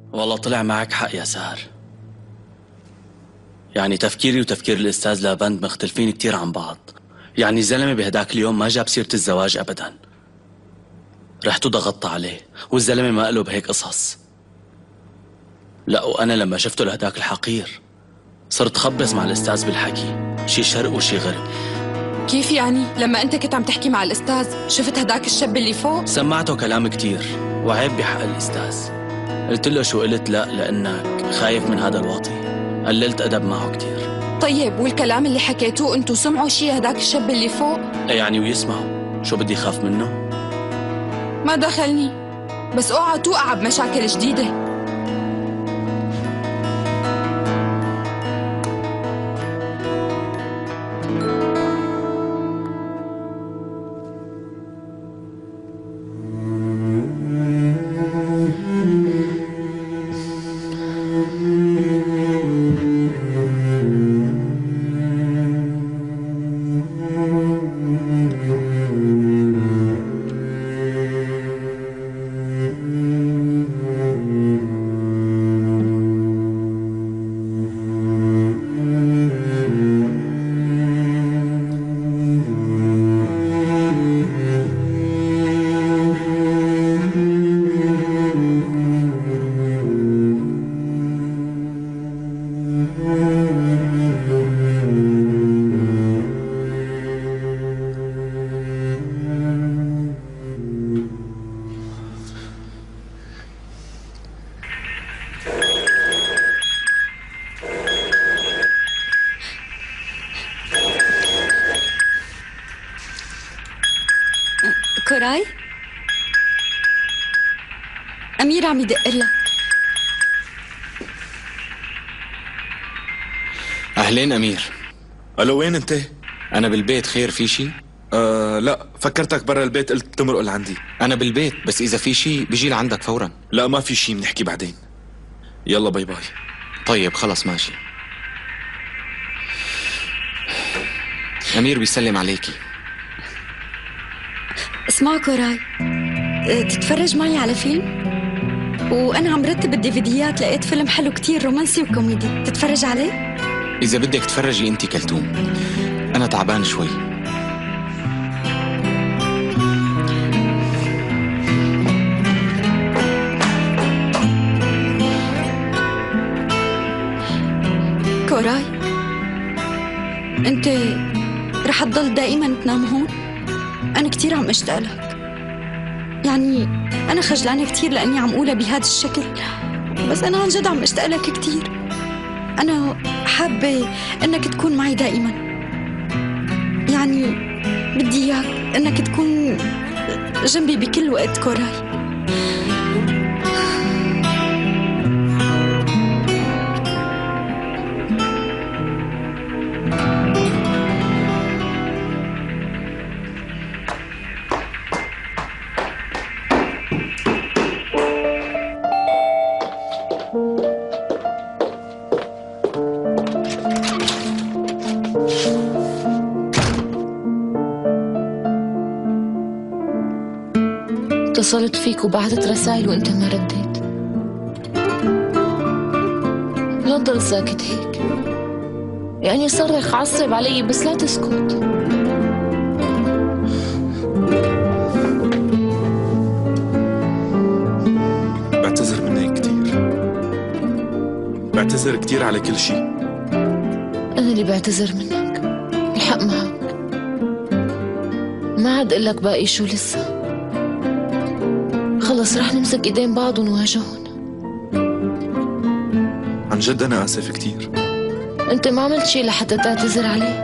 والله طلع معك حق يا سهر. يعني تفكيري وتفكير الأستاذ لابند مختلفين كتير عن بعض. يعني الزلمة بهداك اليوم ما جاب سيرة الزواج أبدا، رحت ضغطت عليه والزلمة ما قاله بهيك قصص. لا وأنا لما شفته لهداك الحقير صرت خبص مع الأستاذ بالحكي، شي شرق وشي غرب. كيف يعني؟ لما أنت كنت عم تحكي مع الأستاذ شفت هداك الشاب اللي فوق؟ سمعته كلام كتير وعيب بحق الأستاذ. قلت له شو قلت لا لأنك خايف من هذا الواطي، قللت أدب معه كتير. طيب والكلام اللي حكيتوه انتو سمعوا شي هداك الشاب اللي فوق؟ يعني ويسمعوا، شو بدي خاف منه؟ ما دخلني، بس اوعى توقع بمشاكل جديدة. كوراي؟ أمير عم يدق لك. أهلين أمير. ألو وين أنت؟ أنا بالبيت، خير في شي؟ لا فكرتك برا البيت قلت تمرق لعندي. أنا بالبيت بس إذا في شي بيجي لعندك فورا. لا ما في شي، بنحكي بعدين. يلا باي باي. طيب خلص ماشي. أمير بيسلم عليكي. اسمع كوراي، تتفرج معي على فيلم؟ وأنا عم رتب الديفيديات، لقيت فيلم حلو كتير رومانسي وكوميدي، تتفرج عليه؟ إذا بدك تفرجي أنت كلثوم، أنا تعبان شوي. كوراي، أنت رح تضل دائما تنام هون؟ أنا كتير عم أشتاق لك. يعني أنا خجلانة كتير لأني عم أقولها بهذا الشكل، بس أنا عن جد عم أشتاق لك كتير. أنا حابة إنك تكون معي دائما. يعني بدي إياك إنك تكون جنبي بكل وقت كوراي. اتصلت فيك وبعثت رسائل وانت ما رديت. لا تضل ساكت هيك، يعني صرخ عصب علي بس لا تسكت. بعتذر منك كتير، بعتذر كتير على كل شيء. أنا اللي بعتذر منك، الحق معك. ما عاد قلك باقي شو لسه. خلص رح نمسك ايدين بعض ونواجههم. عن جد أنا آسف كتير. أنت ما عملت شي لحتى تعتذر عليه.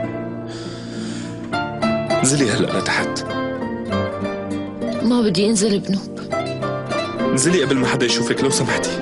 انزلي هلأ لتحت. ما بدي انزل بنوب. انزلي قبل ما حدا يشوفك لو سمحتي.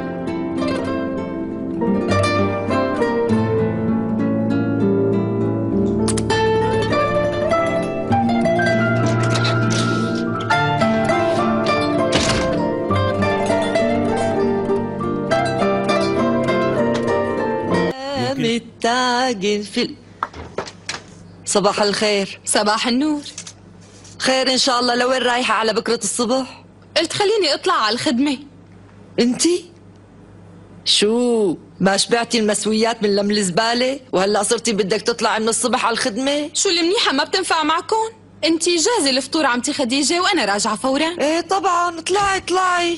متعجل في صباح الخير. صباح النور. خير ان شاء الله. لوين رايحة على بكرة الصبح؟ قلت خليني اطلع على الخدمة. انتي؟ شو ما شبعتي المسويات من لم الزبالة وهلا صرتي بدك تطلعي من الصبح على الخدمة؟ شو المنيحة ما بتنفع معكم؟ انتي جاهزة الفطور عمتي خديجة وانا راجعة فورا. ايه طبعا، اطلعي.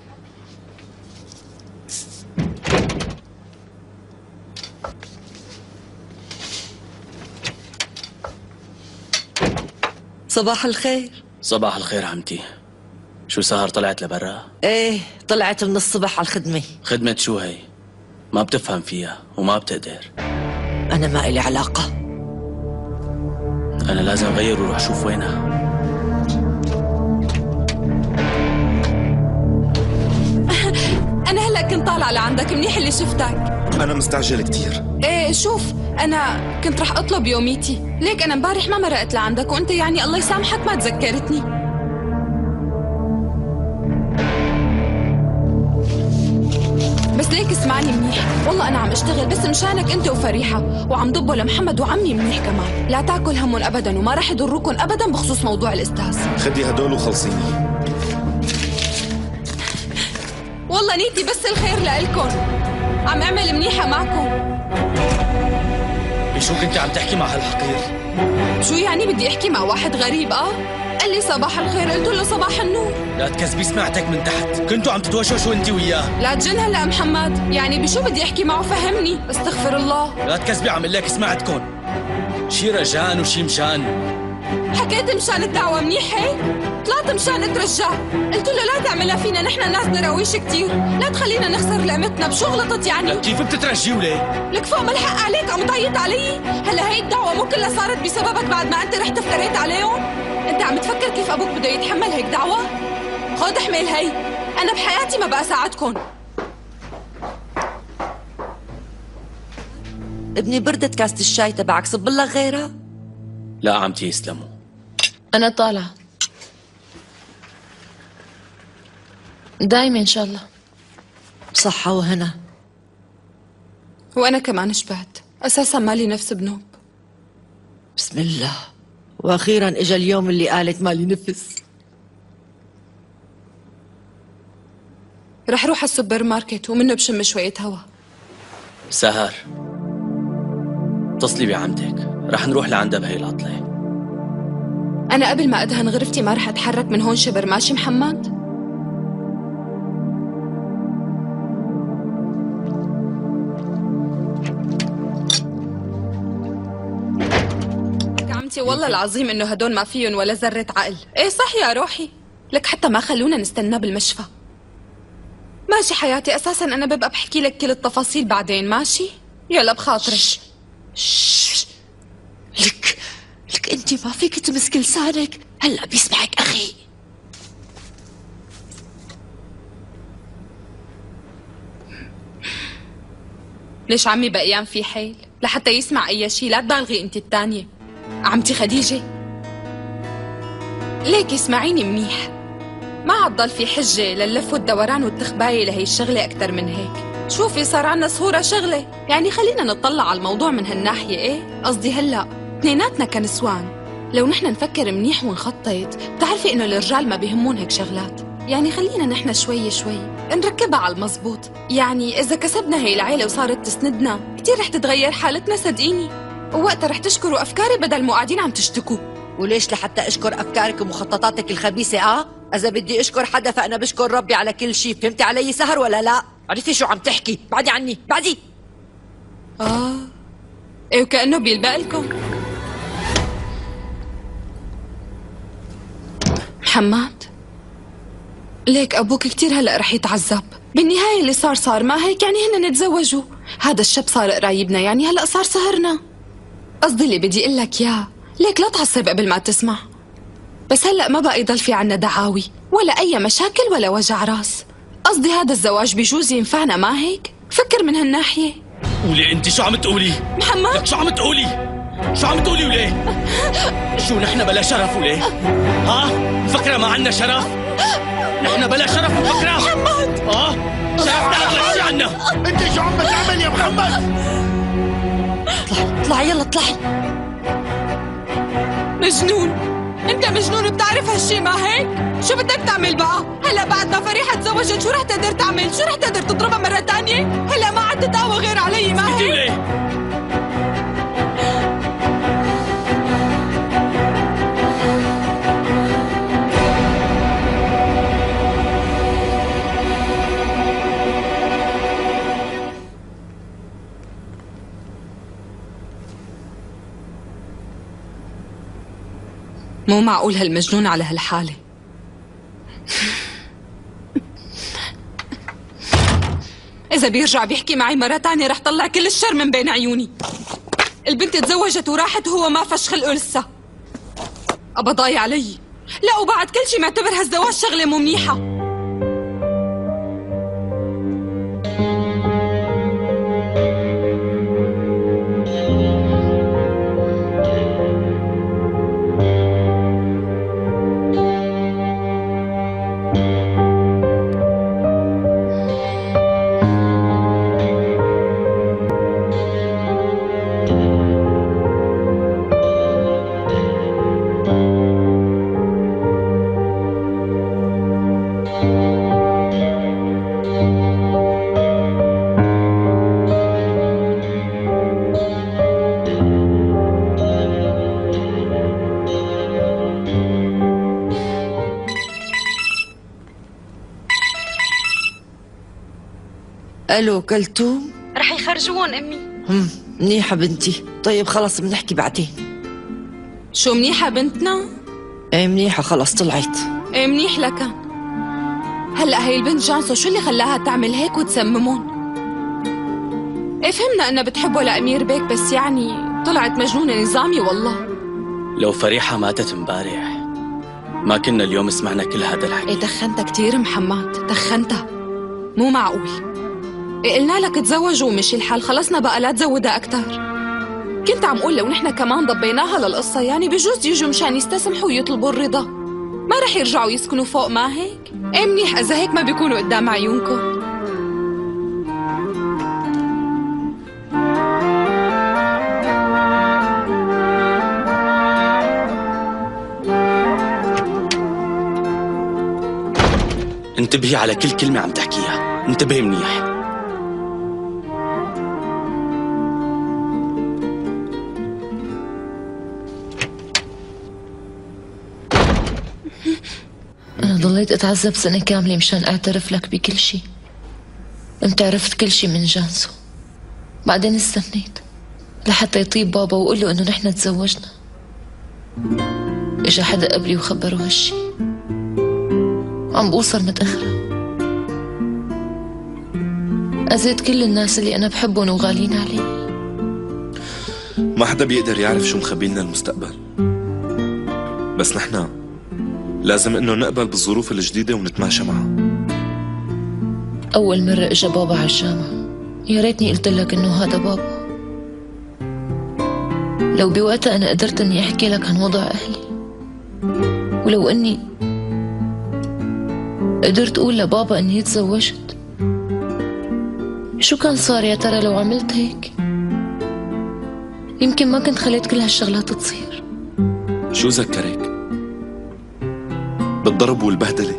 صباح الخير. صباح الخير عمتي. شو سهر طلعت لبرا؟ ايه طلعت من الصبح على الخدمة. خدمة شو هي؟ ما بتفهم فيها وما بتقدر. أنا ما إلي علاقة. أنا لازم أغير وروح أشوف وينها. انا هلا كنت طالعة لعندك، منيح اللي شفتك. أنا مستعجل كتير. ايه شوف، انا كنت رح اطلب يوميتي، ليك انا امبارح ما مرقت لعندك وانت يعني الله يسامحك ما تذكرتني. بس ليك اسمعني منيح، والله انا عم اشتغل بس مشانك انت وفريحة، وعم ضبه لمحمد وعمي منيح كمان، لا تاكل همهم ابدا وما رح يضروكم ابدا بخصوص موضوع الاستاذ. خدي هدول وخلصيني. والله نيتي بس الخير لإلكن، عم اعمل منيحة معكم. شو كنت عم تحكي مع هالحقير؟ شو يعني بدي احكي مع واحد غريب؟ قال لي صباح الخير، قلت له صباح النور. لا تكذبي، سمعتك من تحت، كنتوا عم تتوشوشوا انت وياه. لا تجن هلا محمد، يعني بشو بدي احكي معه فهمني، استغفر الله. لا تكذبي، عم لك سمعتكن. شي رجان وشي مشان. حكيت مشان الدعوة منيح هيك؟ طلعت مشان اترجاه، قلت له لا تعملها فينا، نحن ناس دراويش كتير، لا تخلينا نخسر لقمتنا، بشو غلطت يعني؟ لا كيف بتترجي وليه؟ لك فوق ما الحق عليك، عم تعيط علي؟ هلا هي الدعوة مو كلها صارت بسببك بعد ما انت رحت افتريت عليهم؟ انت عم تفكر كيف ابوك بده يتحمل هيك دعوة؟ خود احمل هي، انا بحياتي ما بقى ساعدكم. ابني بردت كاسة الشاي تبعك، صب لك غيرها؟ لا عمتي يسلموا. أنا طالعة دايما إن شاء الله. بصحة وهنا. وانا كمان شبعت، اساسا مالي نفس بنوب. بسم الله، واخيرا اجا اليوم اللي قالت مالي نفس. رح روح على السوبر ماركت ومنه بشم شوية هوا. سهر اتصلي بعمتك، رح نروح لعندها بهي العطلة. أنا قبل ما أدهن غرفتي ما رح أتحرك من هون شبر، ماشي محمد؟ عمتي والله العظيم إنه هدول ما فيهم ولا ذرة عقل. إيه صح يا روحي، لك حتى ما خلونا نستنى بالمشفى. ماشي حياتي، أساسا أنا ببقى بحكي لك كل التفاصيل بعدين، ماشي؟ يلا بخاطرك. لك انت ما فيك تمسك لسانك، هلا بيسمعك اخي. ليش عمي بقيان في حيل لحتى يسمع اي شيء؟ لا تبالغي انت الثانيه. عمتي خديجه ليك اسمعيني منيح، ما عاد ضل في حجه لللف والدوران والتخبايه لهي الشغله اكثر من هيك. شوفي صار عنا صهوره شغله، يعني خلينا نطلع على الموضوع من هالناحيه. ايه قصدي هلا اثنيناتنا كنسوان لو نحن نفكر منيح ونخطط، بتعرفي انه الرجال ما بيهمون هيك شغلات، يعني خلينا نحن شوي شوي نركبها على المزبوط. يعني اذا كسبنا هي العيله وصارت تسندنا كثير رح تتغير حالتنا صدقيني، ووقتها رح تشكروا افكاري بدل مو قاعدين عم تشتكوا. وليش لحتى اشكر افكارك ومخططاتك الخبيثه؟ اذا بدي اشكر حدا فانا بشكر ربي على كل شيء. فهمتي علي سهر ولا لا؟ عرفتي شو عم تحكي؟ بعدي عني بعدي. ايه وكانه بيلبق لكم. محمد ليك ابوك كتير هلا رح يتعذب، بالنهايه اللي صار ما هيك يعني هن تزوجوا، هذا الشاب صار قرايبنا، يعني هلا صار سهرنا. قصدي اللي بدي اقول لك اياه، ليك لا تعصب قبل ما تسمع، بس هلا ما بقى يضل في عنا دعاوي ولا اي مشاكل ولا وجع راس. قصدي هذا الزواج بيجوز ينفعنا، ما هيك؟ فكر من هالناحيه. قولي انت شو عم تقولي؟ محمد لك شو عم تقولي؟ شو عم تقولي وليه؟ شو نحن بلا شرف وليه؟ ها؟ مفكرة ما عنا شرف؟ نحن بلا شرف مفكرة؟ محمد شرفنا أغلى شي عنا. انت شو عم تعمل يا محمد؟ اطلعي يلا اطلعي. مجنون، انت مجنون بتعرف هالشي ما هيك؟ شو بدك تعمل بقى؟ هلا بعد ما فريحة تزوجت شو رح تقدر تعمل؟ شو رح تقدر تضربها مرة تانية؟ مو معقول هالمجنون على هالحالة. إذا بيرجع بيحكي معي مرة تانية رح طلع كل الشر من بين عيوني. البنت تزوجت وراحت وهو ما فش خلقه لسه. أبا ضايع علي. لا وبعد كل شي معتبر هالزواج شغلة مو منيحة. الو كلثوم. رح يخرجون امي. منيحة بنتي. طيب خلص بنحكي بعدين. شو منيحة بنتنا؟ ايه منيحة خلص طلعت. ايه منيح لكن هلأ هي البنت جانسو شو اللي خلاها تعمل هيك وتسممون؟ ايه فهمنا انها بتحبه لأمير بيك بس يعني طلعت مجنونة نظامي والله. لو فريحة ماتت امبارح ما كنا اليوم سمعنا كل هذا الحكي. ايه دخنتها كتير محمد، دخنتها مو معقول. إيه قلنا لك تزوج ومشي الحال، خلصنا بقى لا تزودها أكتر. كنت عم قول لو نحن كمان ضبيناها للقصة يعني بجوز يجوا مشان يستسمحوا ويطلبوا الرضا، ما رح يرجعوا يسكنوا فوق ما هيك؟ ايه منيح إذا هيك ما بيكونوا قدام عيونكم. انتبهي على كل كلمة عم تحكيها، انتبهي منيح. أنا ضليت أتعذب سنة كاملة مشان أعترف لك بكل شي. أنت عرفت كل شي من جانسو، بعدين استنيت لحتى يطيب بابا وقول له إنه نحن تزوجنا. إجا حدا قبلي وخبره هالشي. عم بوصل متأخرة، أذيت كل الناس اللي أنا بحبهم وغالين علي. ما حدا بيقدر يعرف شو مخبي لنا المستقبل، بس نحن لازم انه نقبل بالظروف الجديدة ونتماشى معها. أول مرة إجا بابا على الجامعة يا ريتني قلت لك إنه هذا بابا. لو بوقتها أنا قدرت إني أحكي لك عن وضع أهلي، ولو إني قدرت أقول لبابا إني تزوجت، شو كان صار يا ترى لو عملت هيك؟ يمكن ما كنت خليت كل هالشغلات تصير. شو ذكرك؟ بالضرب والبهدلة؟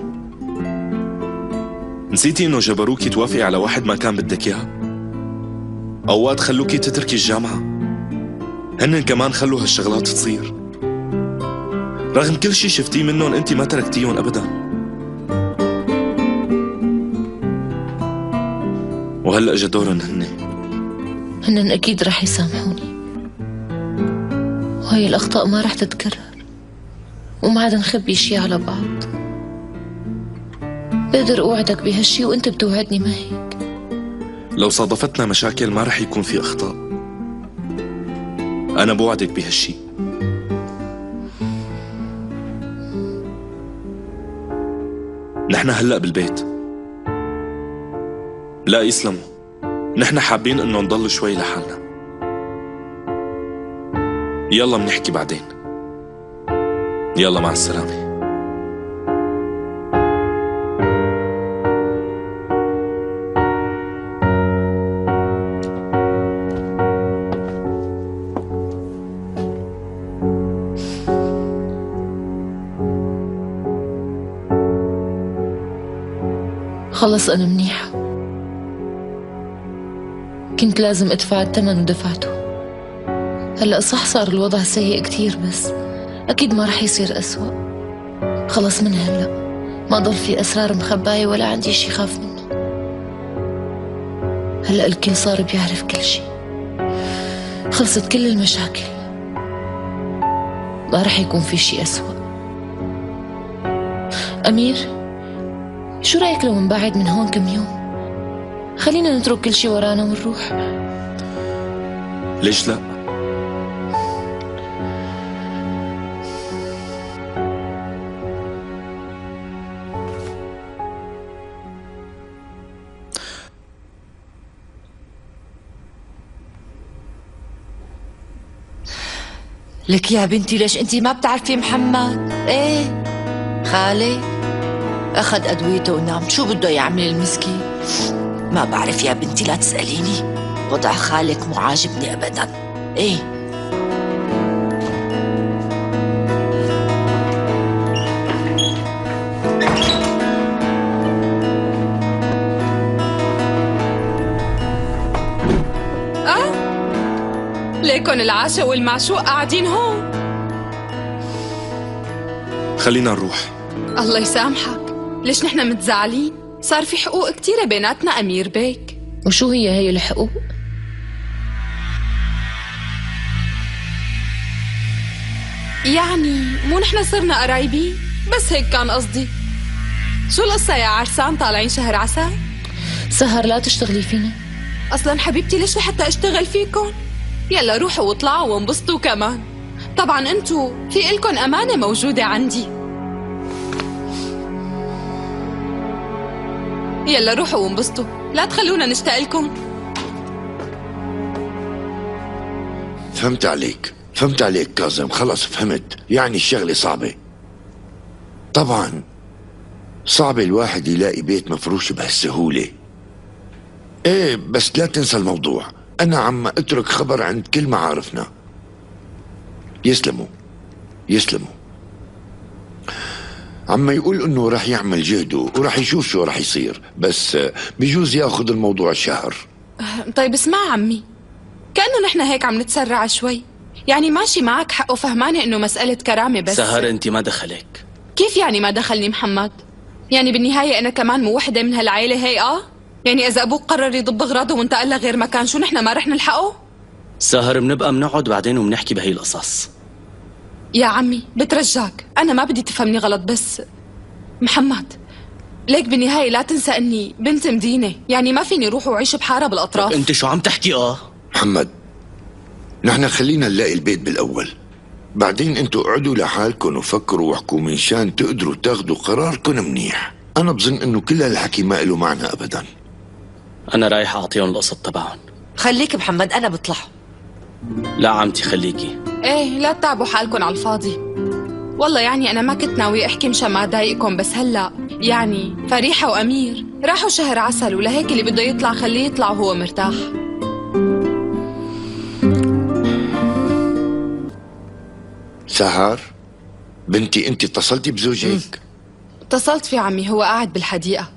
نسيتي انه جبروكي توافقي على واحد ما كان بدك اياه؟ اوقات خلوكي تتركي الجامعة، هن كمان خلوا هالشغلات تصير. رغم كل شي شفتيه منهم انت ما تركتيهم ابدا. وهلا اجا دورن هن اكيد رح يسامحوني، وهي الاخطاء ما رح تتكرر، وما عاد نخبي شي على بعض. بقدر اوعدك بهالشي وانت بتوعدني ما هيك؟ لو صادفتنا مشاكل ما رح يكون في اخطاء، انا بوعدك بهالشي. نحن هلأ بالبيت. لا يسلموا، نحن حابين انه نضل شوي لحالنا. يلا منحكي بعدين. يلا مع السلامة. خلص أنا منيحة، كنت لازم أدفع الثمن ودفعته. هلأ صح صار الوضع سيء كتير بس أكيد ما رح يصير أسوأ. خلص من هلأ ما ضل في أسرار مخباية ولا عندي شي خاف منه. هلأ الكل صار بيعرف كل شي، خلصت كل المشاكل، ما رح يكون في شي أسوأ. أمير، شو رأيك لو نبعد من هون كم يوم؟ خلينا نترك كل شي ورانا ونروح. ليش لا؟ لك يا بنتي ليش انتي ما بتعرفي محمد؟ ايه خالي اخذ ادويته ونام، شو بده يعمل المسكين؟ ما بعرف يا بنتي، لا تسأليني، وضع خالك مو عاجبني ابدا. ايه ليكن العاشق والمعشوق قاعدين هون. خلينا نروح. الله يسامحك، ليش نحن متزعلين؟ صار في حقوق كتيرة بيناتنا أمير بيك. وشو هي الحقوق؟ يعني مو نحن صرنا قرايبين، بس هيك كان قصدي. شو القصة يا عرسان، طالعين شهر عسل؟ سهر لا تشتغلي فينا. أصلا حبيبتي ليش لحتى أشتغل فيكن؟ يلا روحوا واطلعوا وانبسطوا كمان. طبعا انتو في إلكن أمانة موجودة عندي. يلا روحوا وانبسطوا، لا تخلونا نشتاق لكم. فهمت عليك كاظم، خلص فهمت. يعني الشغلة صعبة طبعا، صعب الواحد يلاقي بيت مفروش بهالسهولة. ايه بس لا تنسى الموضوع، انا عم اترك خبر عند كل معارفنا. يسلموا عم يقول انه راح يعمل جهده وراح يشوف شو راح يصير، بس بجوز ياخذ الموضوع شهر. طيب اسمع عمي، كأنه نحن هيك عم نتسرع شوي. يعني ماشي معك حق وفهمانة انه مسألة كرامة، بس سهر انت ما دخلك. كيف يعني ما دخلني محمد؟ يعني بالنهاية انا كمان مو وحدة من هالعيلة هي؟ يعني اذا ابوك قرر يضب اغراضه وانتقل لغير مكان، شو نحن ما رح نلحقه؟ سهر بنبقى بنقعد بعدين وبنحكي بهي القصص. يا عمي بترجاك، انا ما بدي تفهمني غلط، بس محمد ليك بالنهاية لا تنسى اني بنت مدينة، يعني ما فيني روح وعيش بحارة بالاطراف. انت شو عم تحكي؟ محمد، نحن خلينا نلاقي البيت بالاول، بعدين انتوا اقعدوا لحالكم وفكروا واحكوا منشان تقدروا تاخذوا قراركم منيح. انا بظن انه كل هالحكي ما له معنى ابدا. انا رايح اعطيهم القسط تبعهم. خليك محمد، انا بطلع. لا عمتي خليكي. ايه لا تتعبوا حالكم على الفاضي. والله يعني انا ما كنت ناوي احكي مشان ما اضايقكم، بس هلا يعني فريحة وامير راحوا شهر عسل، ولهيك اللي بده يطلع خليه يطلع وهو مرتاح. سهر بنتي، انت اتصلتي بزوجك؟ اتصلت في عمي، هو قاعد بالحديقة.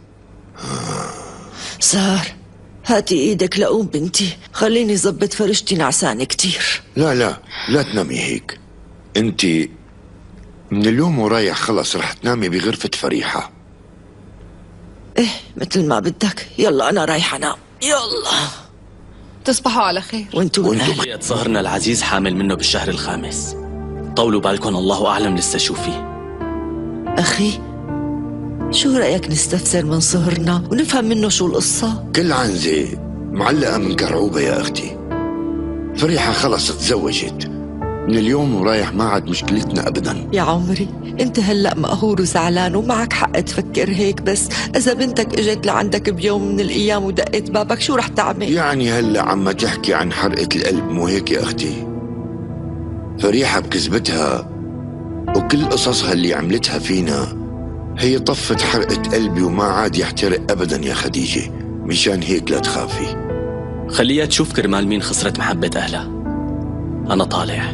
سهر هاتي ايدك لقوم بنتي، خليني زبط فرشتي نعسانة كتير. لا تنامي هيك. انت من اليوم ورايح خلص رح تنامي بغرفة فريحة. ايه مثل ما بدك، يلا انا رايحة انام. يلا تصبحوا على خير. وانتو بيت صهرنا العزيز حامل منه بالشهر الخامس. طولوا بالكم، الله أعلم لسه شو فيه. أخي شو رأيك نستفسر من صهرنا ونفهم منه شو القصة؟ كل عنزة معلقة من كرعوبة يا أختي. فريحة خلص تزوجت، من اليوم ورايح ما عاد مشكلتنا أبدا. يا عمري انت هلأ مقهور وزعلان ومعك حق تفكر هيك، بس إذا بنتك اجت لعندك بيوم من الأيام ودقت بابك شو رح تعمل؟ يعني هلأ عم تحكي عن حرقة القلب، مو هيك يا أختي؟ فريحة بكذبتها وكل قصصها اللي عملتها فينا هي طفت حرقة قلبي وما عاد يحترق أبدا يا خديجة. مشان هيك لا تخافي. خليها تشوف كرمال مين خسرت محبة أهلها. أنا طالع.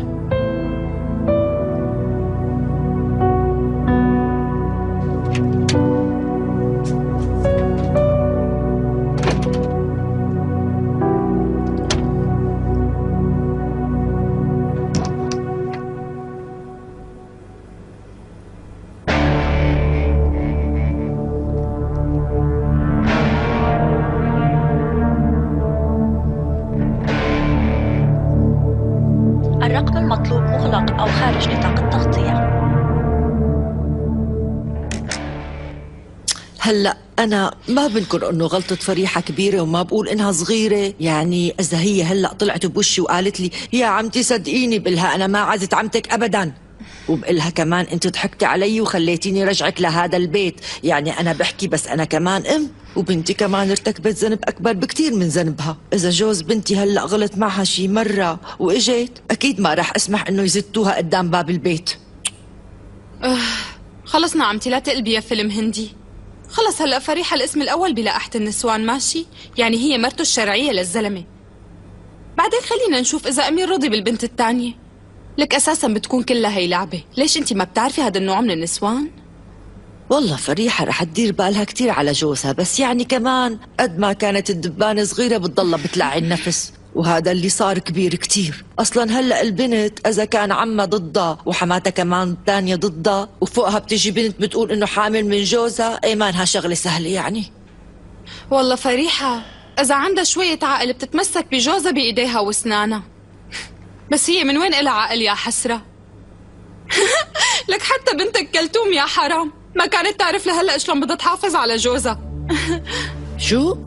الرقم المطلوب مغلق أو خارج نطاق التغطية. هلا أنا ما بنكر إنه غلطة فريحة كبيرة وما بقول إنها صغيرة، يعني إذا هي هلا طلعت بوشي وقالت لي يا عمتي صدقيني، بقلها أنا ما عزت عمتك أبدا، وبقلها كمان أنت ضحكتي علي وخليتيني رجعك لهذا البيت، يعني أنا بحكي بس أنا كمان أم، وبنتي كمان ارتكبت ذنب أكبر بكتير من ذنبها. إذا جوز بنتي هلا غلط معها شي مرة وإجت، أكيد ما رح أسمح إنه يزتوها قدام باب البيت. خلصنا عمتي، لا تقلبي يا فيلم هندي. خلص هلا فريحة الاسم الأول بلائحة النسوان ماشي، يعني هي مرته الشرعية للزلمة. بعدين خلينا نشوف إذا أمير رضي بالبنت الثانية. لك أساسا بتكون كلها هي لعبة، ليش أنت ما بتعرفي هذا النوع من النسوان؟ والله فريحة رح تدير بالها كتير على جوزها، بس يعني كمان قد ما كانت الدبانة صغيرة بتضلها بتلعي النفس، وهذا اللي صار كبير كتير. أصلا هلأ البنت إذا كان عمها ضدها وحماتها كمان تانية ضدها وفوقها بتجي بنت بتقول إنه حامل من جوزها، إيمانها شغلة سهلة يعني. والله فريحة إذا عندها شوية عقل بتتمسك بجوزها بإيديها واسنانها، بس هي من وين إلها عقل يا حسرة؟ لك حتى بنتك كلثوم يا حرام ما كانت تعرف لهلأ شلون بدها تحافظ على جوزها. شو؟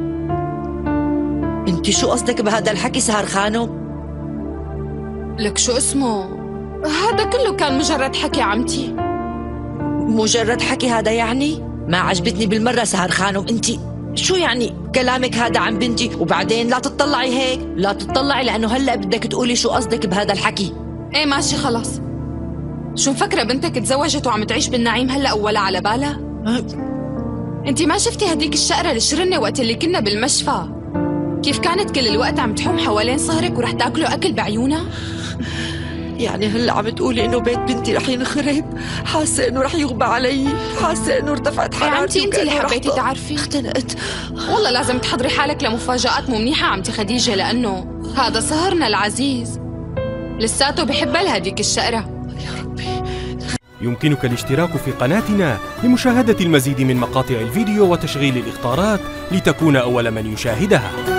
انت شو قصدك بهذا الحكي سهر خانم؟ لك شو اسمه؟ هذا كله كان مجرد حكي عمتي. مجرد حكي هذا يعني؟ ما عجبتني بالمرة سهر خانم، انت شو يعني كلامك هذا عن بنتي؟ وبعدين لا تطلعي هيك، لا تطلعي لأنه هلأ بدك تقولي شو قصدك بهذا الحكي. ايه ماشي خلاص. شو مفكرة بنتك تزوجت وعم تعيش بالنعيم هلأ ولا على بالها؟ انت ما شفتي هديك الشقرة الشرنة وقت اللي كنا بالمشفى كيف كانت كل الوقت عم تحوم حوالين صهرك ورح تاكله أكل بعيونها؟ يعني هلا عم تقولي انه بيت بنتي رح ينخرب؟ حاسه انه رح يغبى علي، حاسه انه ارتفعت حرارتي. عمتي انت اللي حبيتي تعرفي. اختنقت. والله لازم تحضري حالك لمفاجآت مو منيحة عمتي خديجة، لأنه هذا سهرنا العزيز لساته بحبها لهديك الشقرة. يا ربي. يمكنك الاشتراك في قناتنا لمشاهدة المزيد من مقاطع الفيديو وتشغيل الإخطارات لتكون أول من يشاهدها.